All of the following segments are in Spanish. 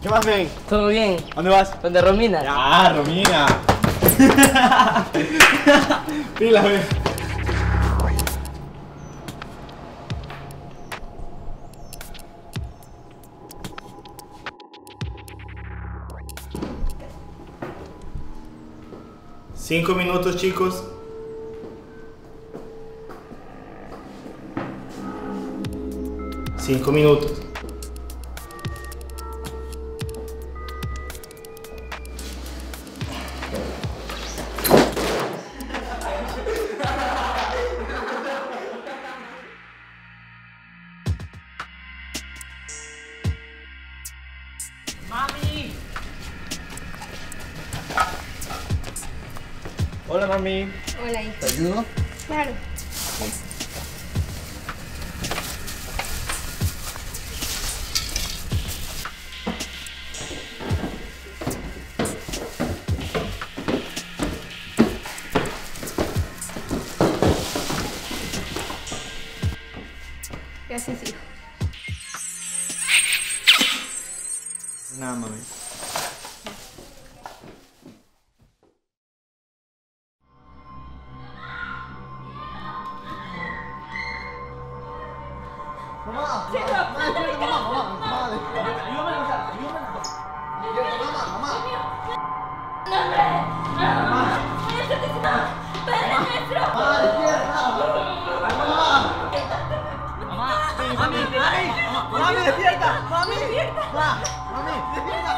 más, men? ¿Todo bien? ¿A dónde vas? ¿Dónde Romina? ¡Ah, Romina! Pila, men. Cinco minutos, chicos. Cinco minutos. ¡Mami! Hola, mami. Hola, hijo. ¿Te ayudo? Claro. Gracias, hijo. Nada, mami. ¡Mami, despierta! ¡Mami! ¡Mami, despierta!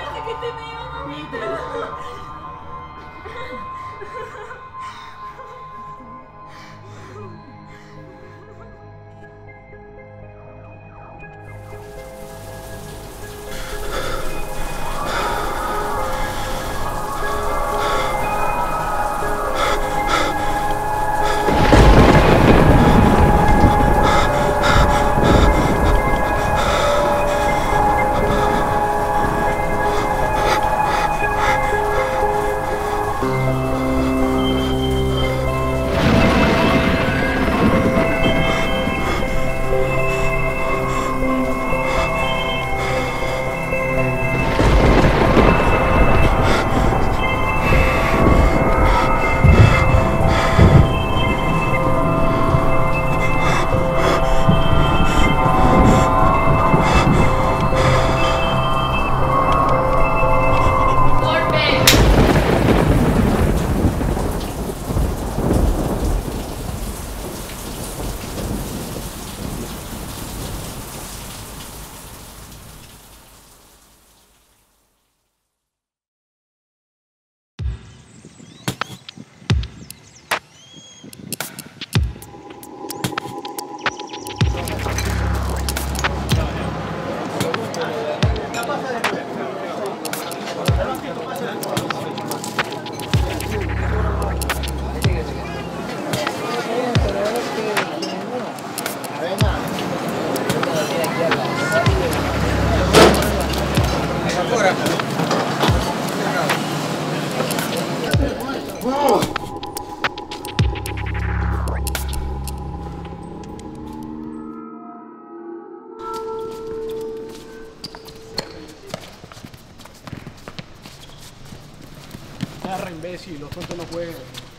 Garra, imbécil, los tontos no juegan.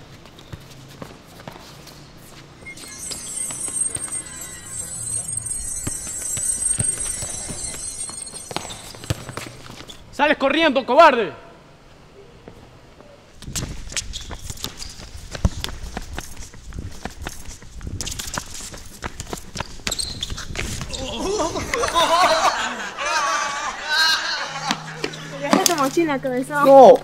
¡Sales corriendo, cobarde! Deja tu mochila, cabezón. ¡No!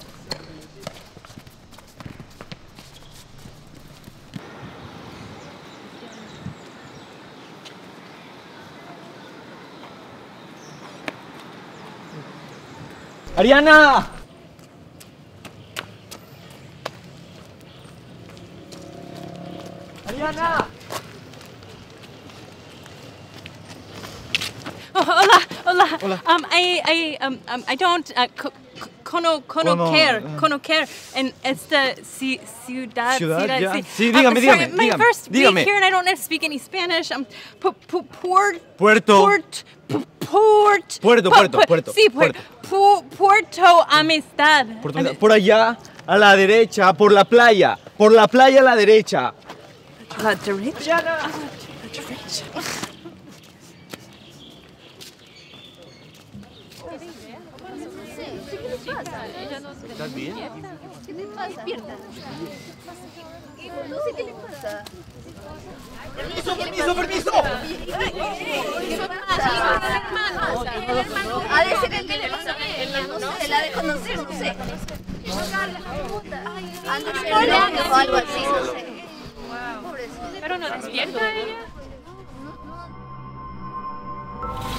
¡Ariana! ¡Ariana! Oh, hola. I don't Cono care, and it's the ciudad. Ciudad, ya. Sí. Sí, dígame, sorry, dígame, my dígame, first dígame. week here, and I don't speak any Spanish. Puerto. Sí, Puerto Amistad. Por allá, a la derecha, por la playa a la derecha. La derecha. ¿Estás bien? ¿Qué le pasa? Despierta. No sé qué le pasa. ¡Permiso! Ha de ser el teléfono de ella, no sé, la de conocer, no sé. Han de ser novios o algo así, no sé. Pobrecito. Pero no despierta ella.